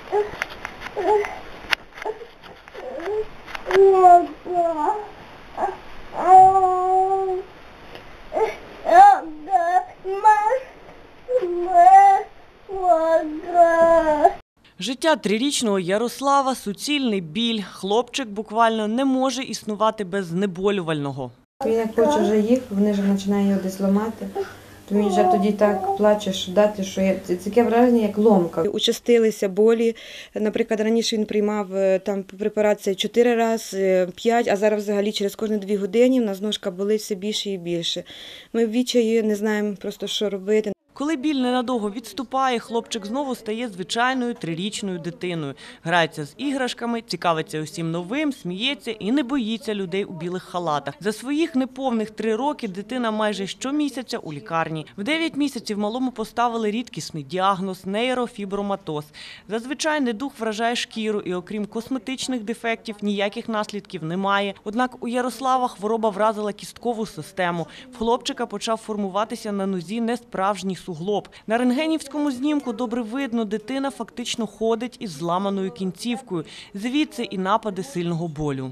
Життя трирічного Ярослава – суцільний біль. Хлопчик буквально не може існувати без знеболювального. Він як хоче вже їх, вони вже починають його десь ламати. То він вже тоді так плаче, що це таке враження, як ломка. Участилися болі. Наприклад, раніше він приймав там препарат 4 рази, 5, а зараз взагалі через кожні 2 години в нас ножка болить все більше і більше. Ми в відчаї не знаємо просто, що робити. Коли біль ненадовго відступає, хлопчик знову стає звичайною 3-річною дитиною. Грається з іграшками, цікавиться усім новим, сміється і не боїться людей у білих халатах. За своїх неповних 3 роки дитина майже щомісяця у лікарні. В 9 місяців малому поставили рідкісний діагноз – нейрофіброматоз. Зазвичай недух вражає шкіру і окрім косметичних дефектів ніяких наслідків немає. Однак у Ярослава хвороба вразила кісткову систему. В хлопчика почав формуватися на нозі несправжній суглоб. На рентгенівському знімку добре видно, дитина фактично ходить із зламаною кінцівкою. Звідси і напади сильного болю.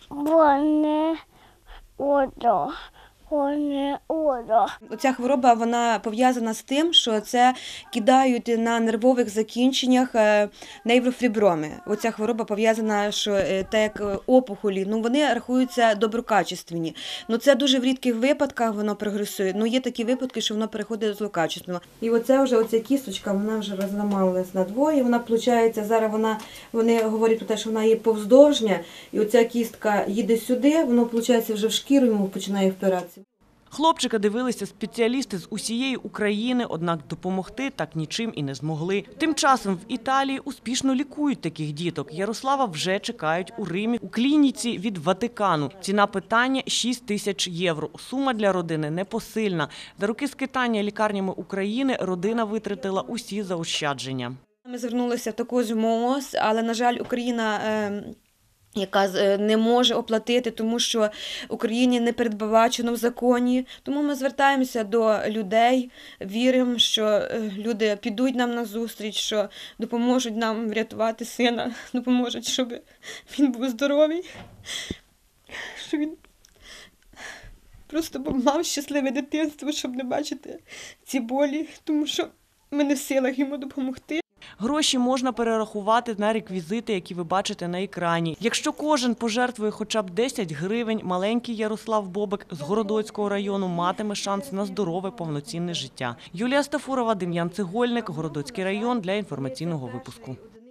Оця хвороба вона пов'язана з тим, що це кидають на нервових закінченнях нейрофіброми. Оця хвороба пов'язана, що так як опухолі, вони рахуються доброкачественні. Це дуже в рідких випадках воно прогресує. Є такі випадки, що воно переходить до злокачественного. І оця кісточка, вона вже розламалась на двоє. Вона, виходить, зараз вони говорять про те, що вона є повздовжня, і оця кістка їде сюди, воно, виходить, вже в шкіру йому починає впиратися. Хлопчика дивилися спеціалісти з усієї України, однак допомогти так нічим і не змогли. Тим часом в Італії успішно лікують таких діток. Ярослава вже чекають у Римі у клініці від Ватикану. Ціна питання – 6 тисяч євро. Сума для родини непосильна. За роки скитання лікарнями України родина витратила усі заощадження. Ми звернулися також в МОЗ, але, на жаль, Україна яка не може оплатити, тому що в Україні не передбачено в законі. Тому ми звертаємося до людей, віримо, що люди підуть нам на зустріч, що допоможуть нам врятувати сина, допоможуть, щоб він був здоровий, щоб він просто мав щасливе дитинство, щоб не бачити ці болі, тому що ми не в силах йому допомогти. Гроші можна перерахувати на реквізити, які ви бачите на екрані. Якщо кожен пожертвує хоча б 10 гривень, маленький Ярослав Бобик з Городоцького району матиме шанс на здорове, повноцінне життя. Юлія Стафурова, Дем'ян Цегольник, Городоцький район для інформаційного випуску.